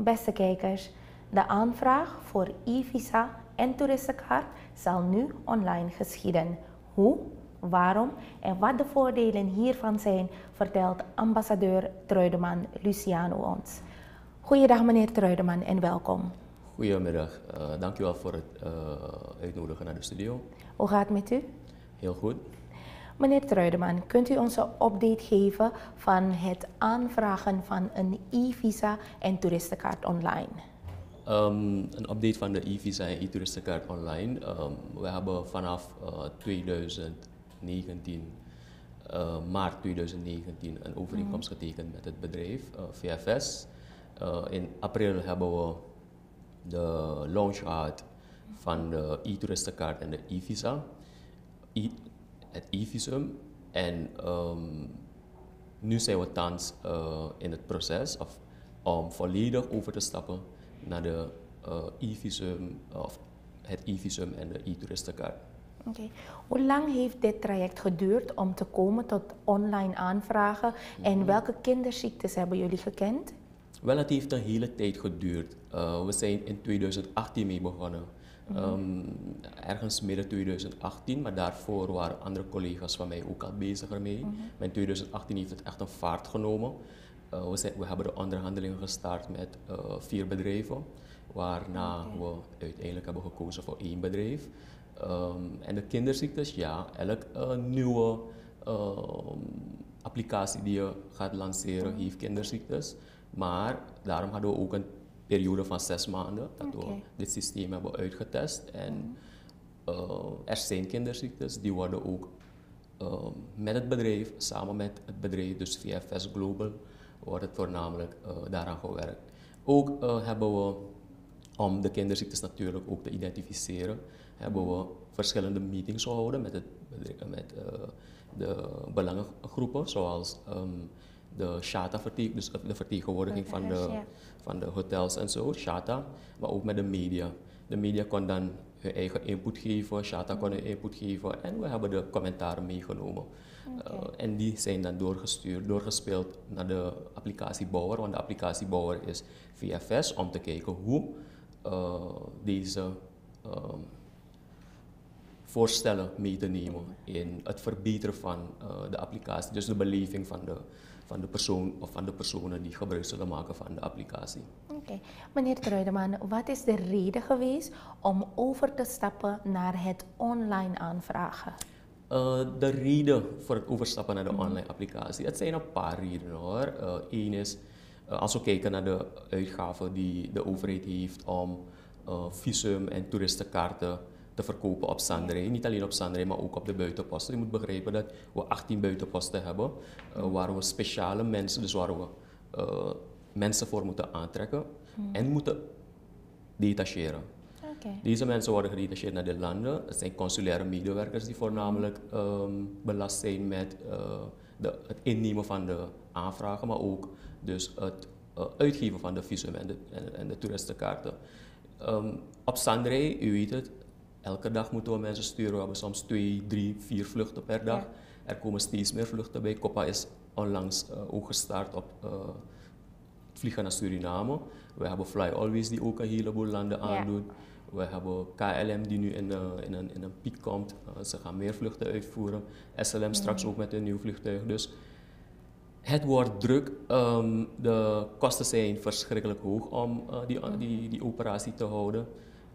Beste kijkers, de aanvraag voor e-visa en toeristenkaart zal nu online geschieden. Hoe, waarom en wat de voordelen hiervan zijn, vertelt ambassadeur Truideman Luciano ons. Goeiedag meneer Truideman en welkom. Goedemiddag, dankjewel voor het uitnodigen naar de studio. Hoe gaat het met u? Heel goed. Meneer Truideman, kunt u ons een update geven van het aanvragen van een e-visa en toeristenkaart online? Een update van de e-visa en e-toeristenkaart online. We hebben vanaf 2019, maart 2019, een overeenkomst getekend met het bedrijf VFS. In april hebben we de launch gehad van de e-toeristenkaart en de e-visa. Het e-visum en nu zijn we thans in het proces om volledig over te stappen naar de e-visum of het e-visum en de e-toeristenkaart. Okay. Hoe lang heeft dit traject geduurd om te komen tot online aanvragen en welke kinderziektes hebben jullie gekend? Wel, het heeft een hele tijd geduurd. We zijn in 2018 mee begonnen. Ergens midden 2018, maar daarvoor waren andere collega's van mij ook al bezig ermee. Maar in 2018 heeft het echt een vaart genomen. We hebben de onderhandelingen gestart met 4 bedrijven, waarna we uiteindelijk hebben gekozen voor 1 bedrijf. En de kinderziektes, ja, elk nieuwe applicatie die je gaat lanceren heeft kinderziektes. Maar daarom hadden we ook een periode van 6 maanden dat we dit systeem hebben uitgetest. En er zijn kinderziektes, die worden ook met het bedrijf, samen met het bedrijf, dus VFS Global, wordt het voornamelijk daaraan gewerkt. Ook hebben we, om de kinderziektes natuurlijk ook te identificeren, hebben we verschillende meetings gehouden met de belangengroepen, zoals de SHATA, dus de vertegenwoordiging van de hotels en zo, SHATA, maar ook met de media. De media kon dan hun eigen input geven, SHATA kon hun input geven en we hebben de commentaren meegenomen. En die zijn dan doorgespeeld naar de applicatiebouwer, want de applicatiebouwer is VFS, om te kijken hoe deze voorstellen mee te nemen in het verbeteren van de applicatie, dus de beleving van de persoon of van de personen die gebruik zullen maken van de applicatie. Oké. Meneer Truideman, wat is de reden geweest om over te stappen naar het online aanvragen? De reden voor het overstappen naar de online applicatie, het zijn een paar redenen hoor. Eén is, als we kijken naar de uitgaven die de overheid heeft om visum en toeristenkaarten te verkopen op Sanderij. Niet alleen op Sanderij, maar ook op de buitenposten. Je moet begrijpen dat we 18 buitenposten hebben, waar we speciale mensen, dus waar we mensen voor moeten aantrekken en moeten detacheren. Deze mensen worden gedetacheerd naar de landen. Het zijn consulaire medewerkers die voornamelijk belast zijn met het innemen van de aanvragen, maar ook dus het uitgeven van de visum en de toeristenkaarten. Op Sanderij, u weet het, elke dag moeten we mensen sturen. We hebben soms 2, 3, 4 vluchten per dag. Er komen steeds meer vluchten bij. Copa is onlangs ook gestart op het vliegen naar Suriname. We hebben Fly Always die ook een heleboel landen aandoet. We hebben KLM die nu in een piek komt. Ze gaan meer vluchten uitvoeren. SLM straks ook met een nieuw vliegtuig. Dus het wordt druk. De kosten zijn verschrikkelijk hoog om die operatie te houden.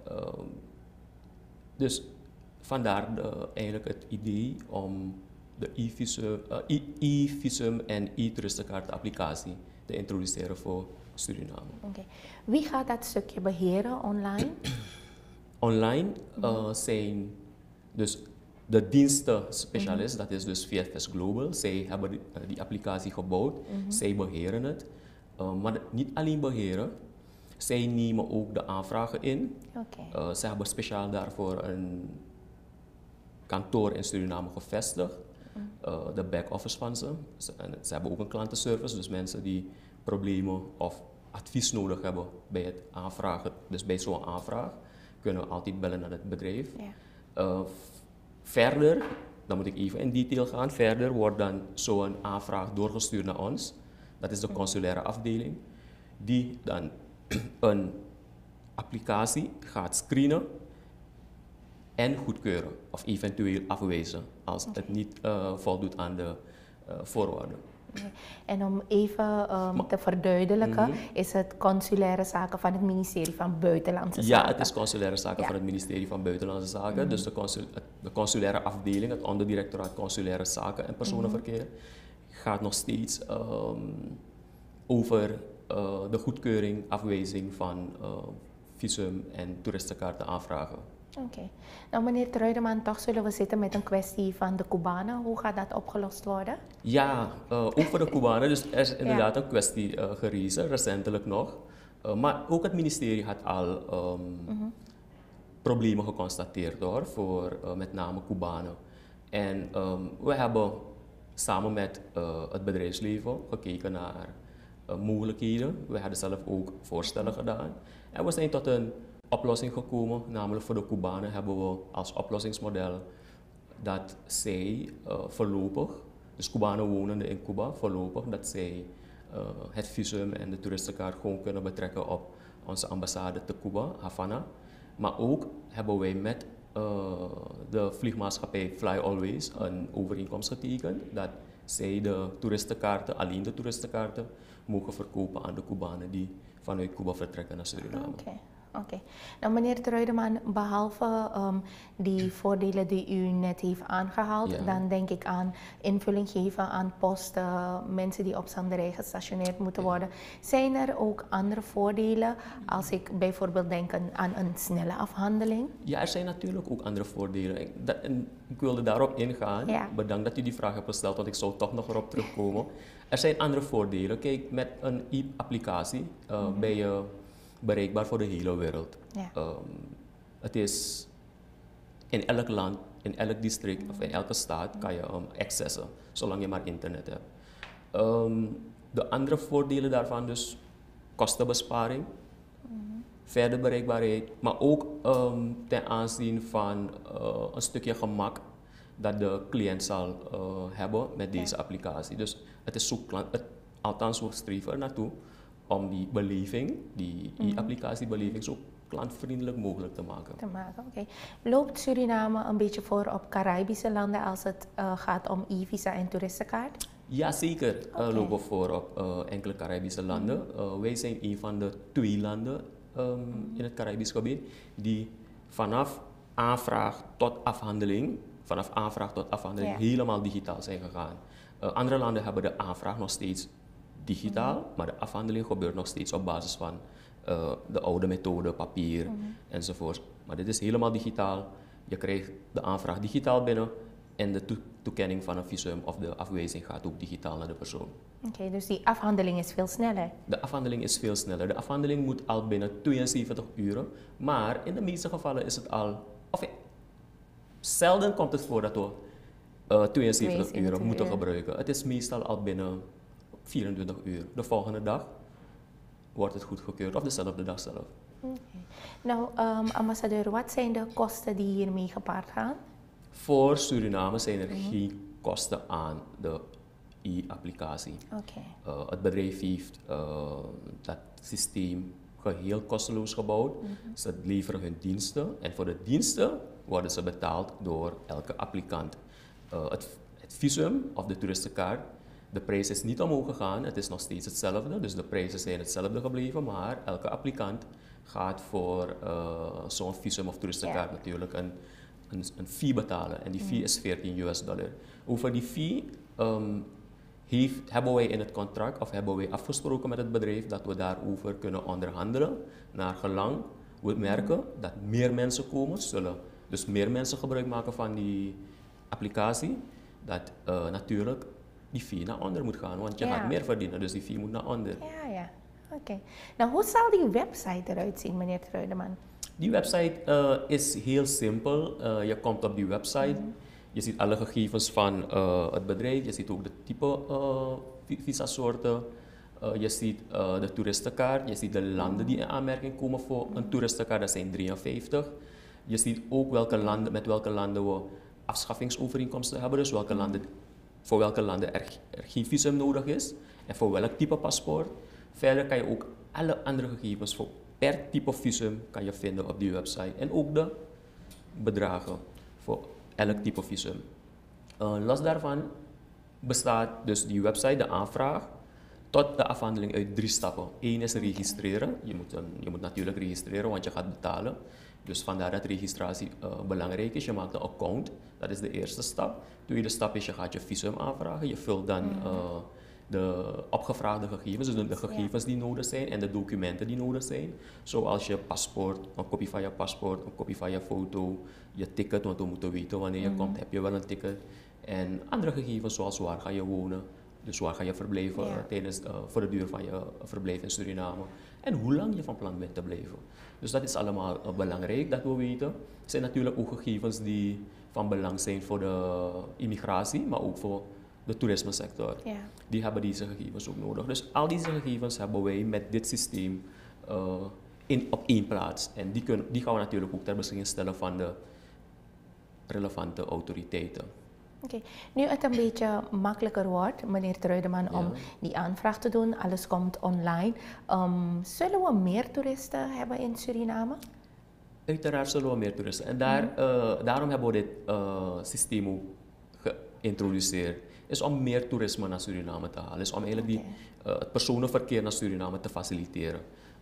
Dus vandaar eigenlijk het idee om de e-visum en e-toeristenkaart applicatie te introduceren voor Suriname. Wie gaat dat stukje beheren online? Online zijn dus de dienstenspecialist, dat is dus VFS Global. Zij hebben die applicatie gebouwd, zij beheren het. Maar niet alleen beheren, zij nemen ook de aanvragen in. Ze hebben speciaal daarvoor een kantoor in Suriname gevestigd, de back-office van ze. Ze hebben ook een klantenservice, dus mensen die problemen of advies nodig hebben bij het aanvragen, dus bij zo'n aanvraag, kunnen altijd bellen naar het bedrijf. Verder, dan moet ik even in detail gaan, verder wordt dan zo'n aanvraag doorgestuurd naar ons. Dat is de consulaire afdeling, die dan een applicatie gaat screenen en goedkeuren of eventueel afwijzen als het niet voldoet aan de voorwaarden. Okay. En om even te verduidelijken, is het consulaire zaken van het ministerie van Buitenlandse Zaken? Ja, het is consulaire zaken van het ministerie van Buitenlandse Zaken. Dus de consulaire afdeling, het onderdirectoraat consulaire zaken en personenverkeer, gaat nog steeds over de goedkeuring, afwijzing van visum en toeristenkaarten aanvragen. Oké. Nou, meneer Truideman, toch zullen we zitten met een kwestie van de Cubanen. Hoe gaat dat opgelost worden? Ja, ook voor de Cubanen. Dus er is inderdaad een kwestie gerezen, recentelijk nog. Maar ook het ministerie had al problemen geconstateerd hoor, voor met name Cubanen. En we hebben samen met het bedrijfsleven gekeken naar mogelijkheden. We hadden zelf ook voorstellen gedaan. En we zijn tot een oplossing gekomen, namelijk voor de Cubanen hebben we als oplossingsmodel dat zij voorlopig, dus Cubanen wonende in Cuba, voorlopig dat zij het visum en de toeristenkaart gewoon kunnen betrekken op onze ambassade te Cuba, Havana. Maar ook hebben wij met de vliegmaatschappij Fly Always een overeenkomst getekend dat zij de toeristenkaarten, alleen de toeristenkaarten, mogen verkopen aan de Cubanen die vanuit Cuba vertrekken naar Suriname. Oké. Nou, meneer Truideman, behalve die voordelen die u net heeft aangehaald, dan denk ik aan invulling geven aan posten, mensen die op zanderij gestationeerd moeten worden. Zijn er ook andere voordelen, als ik bijvoorbeeld denk aan een snelle afhandeling? Ja, er zijn natuurlijk ook andere voordelen. Ik wilde daarop ingaan. Ja. Bedankt dat u die vraag hebt gesteld, want ik zou toch nog erop terugkomen. Er zijn andere voordelen. Kijk, met een e-applicatie ben je bereikbaar voor de hele wereld. Ja. Het is in elk land, in elk district of in elke staat kan je accessen, zolang je maar internet hebt. De andere voordelen daarvan dus kostenbesparing, verder bereikbaarheid, maar ook ten aanzien van een stukje gemak dat de cliënt zal hebben met deze applicatie. Dus het is zo althans we streven er naartoe om die beleving, die e-applicatiebeleving zo klantvriendelijk mogelijk te maken. Oké. Loopt Suriname een beetje voor op Caribische landen als het gaat om e-visa en toeristenkaart? Jazeker, lopen we voor op enkele Caribische landen. Wij zijn een van de 2 landen in het Caribisch gebied die vanaf aanvraag tot afhandeling, helemaal digitaal zijn gegaan. Andere landen hebben de aanvraag nog steeds digitaal, maar de afhandeling gebeurt nog steeds op basis van de oude methode, papier enzovoort. Maar dit is helemaal digitaal. Je krijgt de aanvraag digitaal binnen en de toekenning van een visum of de afwijzing gaat ook digitaal naar de persoon. Oké, dus die afhandeling is veel sneller? De afhandeling is veel sneller. De afhandeling moet al binnen 72 uren, maar in de meeste gevallen is het al, zelden komt het voor dat we 72 uur moeten gebruiken. Het is meestal al binnen 24 uur. De volgende dag wordt het goedgekeurd of dezelfde dag zelf. Nou, ambassadeur, wat zijn de kosten die hiermee gepaard gaan? Voor Suriname zijn er geen kosten aan de e-applicatie. Het bedrijf heeft dat systeem geheel kosteloos gebouwd. Ze leveren hun diensten en voor de diensten worden ze betaald door elke applicant. Het visum of de toeristenkaart, de prijs is niet omhoog gegaan, het is nog steeds hetzelfde, dus de prijzen zijn hetzelfde gebleven, maar elke applicant gaat voor zo'n visum of toeristenkaart natuurlijk een fee betalen en die fee is $14. Over die fee hebben wij in het contract of hebben wij afgesproken met het bedrijf dat we daarover kunnen onderhandelen. Naar gelang we merken dat meer mensen komen, zullen dus meer mensen gebruik maken van die applicatie, dat natuurlijk die fee naar onder moet gaan, want je gaat meer verdienen, dus die fee moet naar onder. Ja. Oké. Nou, hoe zal die website eruit zien, meneer Truideman? Die website is heel simpel. Je komt op die website, je ziet alle gegevens van het bedrijf, je ziet ook de type visasoorten, je ziet de toeristenkaart, je ziet de landen die in aanmerking komen voor een toeristenkaart, dat zijn 53. Je ziet ook met welke landen we afschaffingsovereenkomsten hebben, dus voor welke landen er geen visum nodig is en voor welk type paspoort. Verder kan je ook alle andere gegevens voor per type visum kan je vinden op die website. En ook de bedragen voor elk type visum. Los daarvan bestaat dus die website, de aanvraag, tot de afhandeling uit 3 stappen. Eén is registreren. Je moet natuurlijk registreren, want je gaat betalen. Dus vandaar dat registratie belangrijk is. Je maakt een account, dat is de eerste stap. Tweede stap is, je gaat je visum aanvragen. Je vult dan de opgevraagde gegevens, dus de gegevens die nodig zijn en de documenten die nodig zijn. Zoals je paspoort, een kopie van je paspoort, een kopie van je foto, je ticket, want we moeten weten wanneer je komt, heb je wel een ticket. En andere gegevens zoals waar ga je wonen, dus waar ga je verblijven voor de duur van je verblijf in Suriname. En hoe lang je van plan bent te blijven. Dus dat is allemaal belangrijk dat we weten. Het zijn natuurlijk ook gegevens die van belang zijn voor de immigratie, maar ook voor de toerismesector. Ja. Die hebben deze gegevens ook nodig. Dus al deze gegevens hebben wij met dit systeem op één plaats. En die gaan we natuurlijk ook ter beschikking stellen van de relevante autoriteiten. Oké. Nu het een beetje makkelijker wordt, meneer Truideman, om die aanvraag te doen. Alles komt online. Zullen we meer toeristen hebben in Suriname? Uiteraard zullen we meer toeristen. En daarom hebben we dit systeem ook geïntroduceerd. Is om meer toerisme naar Suriname te halen. Is om eigenlijk het personenverkeer naar Suriname te faciliteren.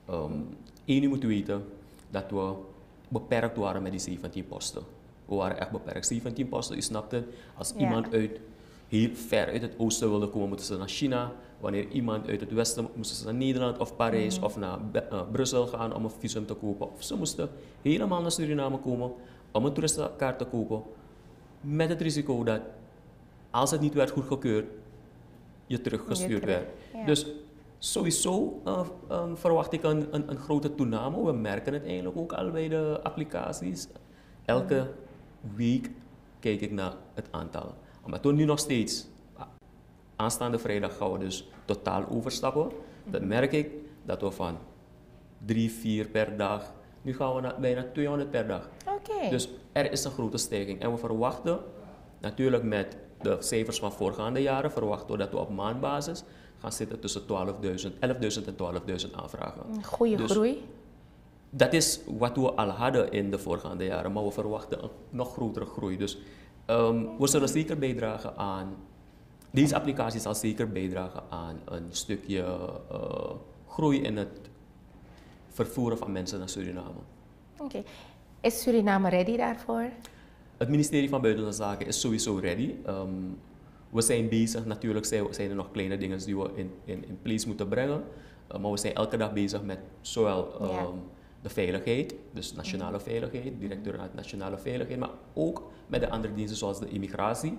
Eén, u moet weten dat we beperkt waren met die 17 posten. We waren echt beperkt. 17 posten, u snapt het. Als iemand heel ver uit het oosten wilde komen, moeten ze naar China. Wanneer iemand uit het westen, moesten ze naar Nederland of Parijs of naar Brussel gaan om een visum te kopen. Of ze moesten helemaal naar Suriname komen om een toeristenkaart te kopen. Met het risico dat, als het niet werd goedgekeurd, je teruggestuurd werd. Ja. Dus sowieso verwacht ik een grote toename. We merken het eigenlijk ook al bij de applicaties. Elke week kijk ik naar het aantal. Omdat we nu nog steeds, aanstaande vrijdag gaan we dus totaal overstappen. Dan merk ik dat we van 3, 4 per dag, nu gaan we naar bijna 200 per dag. Dus er is een grote stijging. En we verwachten, natuurlijk met de cijfers van voorgaande jaren, verwachten we dat we op maandbasis gaan zitten tussen 11.000 en 12.000 aanvragen. Goeie groei. Dat is wat we al hadden in de voorgaande jaren, maar we verwachten een nog grotere groei. Dus we zullen zeker bijdragen aan, deze applicatie zal zeker bijdragen aan een stukje groei in het vervoeren van mensen naar Suriname. Oké. Is Suriname ready daarvoor? Het ministerie van Buitenlandse Zaken is sowieso ready. We zijn bezig, natuurlijk zijn er nog kleine dingen die we in place moeten brengen. Maar we zijn elke dag bezig met zowel de veiligheid, dus nationale veiligheid, directoraat nationale veiligheid, maar ook met de andere diensten zoals de immigratie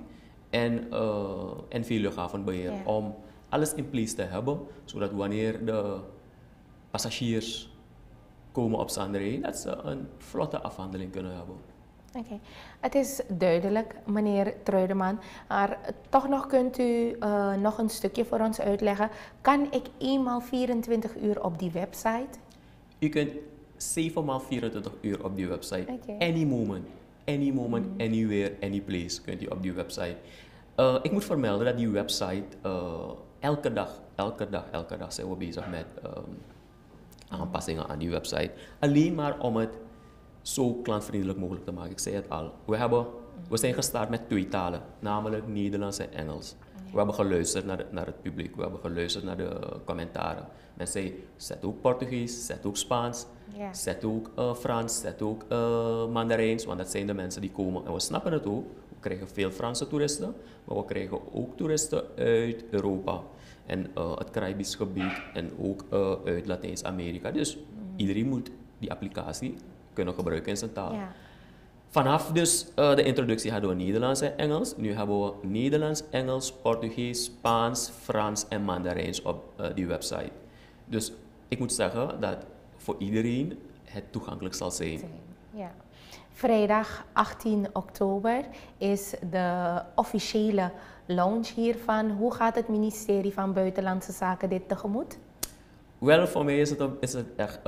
en veel luchthavenbeheer. Om alles in place te hebben, zodat wanneer de passagiers komen op Zanderij, dat ze een vlotte afhandeling kunnen hebben. Oké. Het is duidelijk, meneer Truideman, maar toch nog kunt u nog een stukje voor ons uitleggen. Kan ik eenmaal 24 uur op die website? U kunt 7 maal 24 uur op die website. Any moment, anywhere, any place kunt u op die website. Ik moet vermelden dat die website elke dag zijn we bezig met aanpassingen aan die website. Alleen maar om het zo klantvriendelijk mogelijk te maken. Ik zei het al. We zijn gestart met 2 talen, namelijk Nederlands en Engels. We hebben geluisterd naar het publiek, we hebben geluisterd naar de commentaren. Men zei, zet ook Portugees, zet ook Spaans, zet ook Frans, zet ook Mandarijns, want dat zijn de mensen die komen. En we snappen het ook. We krijgen veel Franse toeristen, maar we krijgen ook toeristen uit Europa en het Caribisch gebied en ook uit Latijns-Amerika. Dus iedereen moet die applicatie kunnen gebruiken in zijn taal. Vanaf dus de introductie hadden we Nederlands en Engels. Nu hebben we Nederlands, Engels, Portugees, Spaans, Frans en Mandarijns op die website. Dus ik moet zeggen dat voor iedereen het toegankelijk zal zijn. Ja. Vrijdag 18 oktober is de officiële launch hiervan. Hoe gaat het ministerie van Buitenlandse Zaken dit tegemoet? Wel, voor mij is het echt,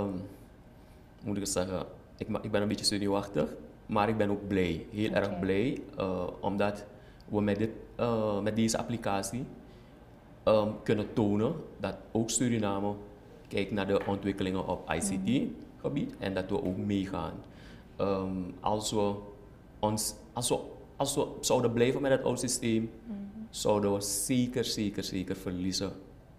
moet ik het zeggen, ik ben een beetje zenuwachtig, maar ik ben ook blij, heel erg blij, omdat we met deze applicatie kunnen tonen dat ook Suriname kijken naar de ontwikkelingen op ICT-gebied en dat we ook meegaan. Als we zouden blijven met het oude systeem, zouden we zeker verliezen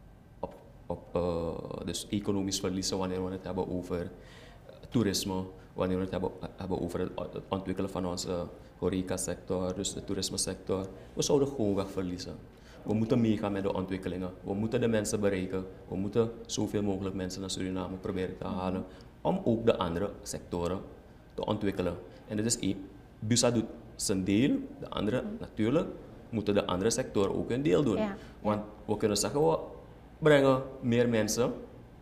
dus economisch verliezen wanneer we het hebben over toerisme, wanneer we het hebben over het ontwikkelen van onze horecasector, dus de toerismesector. We zouden gewoonweg verliezen. We moeten meegaan met de ontwikkelingen. We moeten de mensen bereiken. We moeten zoveel mogelijk mensen naar Suriname proberen te halen om ook de andere sectoren te ontwikkelen. En dat is één. BUSA doet zijn deel, de andere natuurlijk moeten de andere sectoren ook een deel doen. Ja. Want we kunnen zeggen, we brengen meer mensen.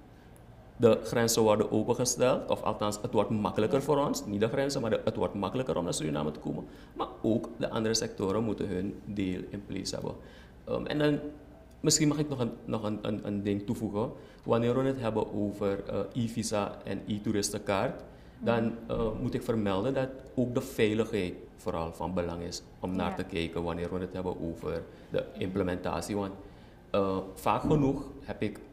De grenzen worden opengesteld, of althans het wordt makkelijker voor ons, niet de grenzen, maar het wordt makkelijker om naar Suriname te komen. Maar ook de andere sectoren moeten hun deel in place hebben. En dan, misschien mag ik nog een ding toevoegen. Wanneer we het hebben over e-visa en e-toeristenkaart, dan moet ik vermelden dat ook de veiligheid vooral van belang is om naar te kijken wanneer we het hebben over de implementatie. Want vaak genoeg heb ik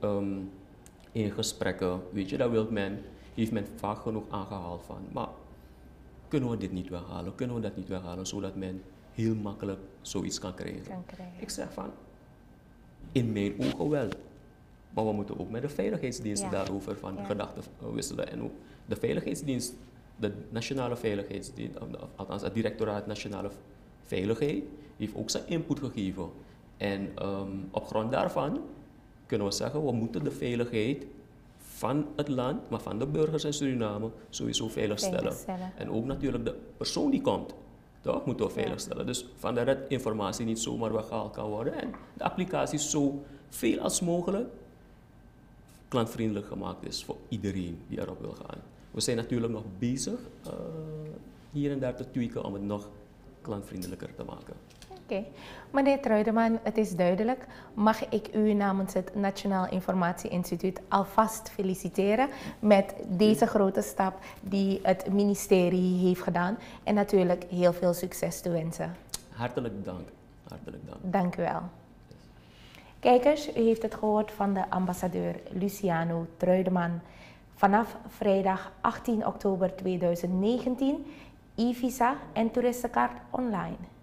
in gesprekken, weet je, heeft men vaak genoeg aangehaald van, maar kunnen we dit niet weghalen, kunnen we dat niet weghalen, zodat men heel makkelijk zoiets kan krijgen. Ik zeg van, in mijn ogen wel, maar we moeten ook met de veiligheidsdiensten daarover van gedachten wisselen. En ook de veiligheidsdienst, de Nationale Veiligheidsdienst, althans het Directoraat Nationale Veiligheid, heeft ook zijn input gegeven. En op grond daarvan kunnen we zeggen, we moeten de veiligheid van het land, maar van de burgers in Suriname sowieso veiligstellen. En ook natuurlijk de persoon die komt, toch, moeten we veiligstellen. Dus vandaar dat informatie niet zomaar weggehaald kan worden en de applicatie zo veel als mogelijk klantvriendelijk gemaakt is voor iedereen die erop wil gaan. We zijn natuurlijk nog bezig hier en daar te tweaken om het nog klantvriendelijker te maken. Oké. Meneer Truideman, het is duidelijk. Mag ik u namens het Nationaal Informatie Instituut alvast feliciteren met deze grote stap die het ministerie heeft gedaan. En natuurlijk heel veel succes toewensen. Hartelijk dank. Hartelijk dank. Dank u wel. Kijkers, u heeft het gehoord van de ambassadeur Luciano Truideman. Vanaf vrijdag 18 oktober 2019 e-visa en toeristenkaart online.